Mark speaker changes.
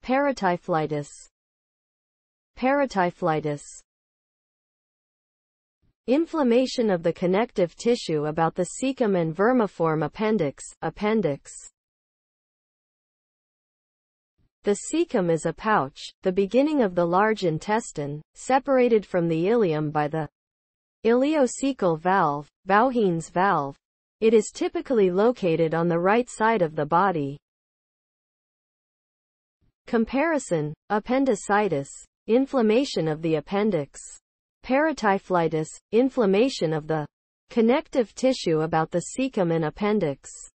Speaker 1: Perityphlitis. Perityphlitis. Inflammation of the connective tissue about the cecum and vermiform appendix. Appendix. The cecum is a pouch, the beginning of the large intestine, separated from the ileum by the ileocecal valve, Bauhin's valve. It is typically located on the right side of the body. Comparison: appendicitis, inflammation of the appendix. Perityphlitis, inflammation of the connective tissue about the cecum and appendix.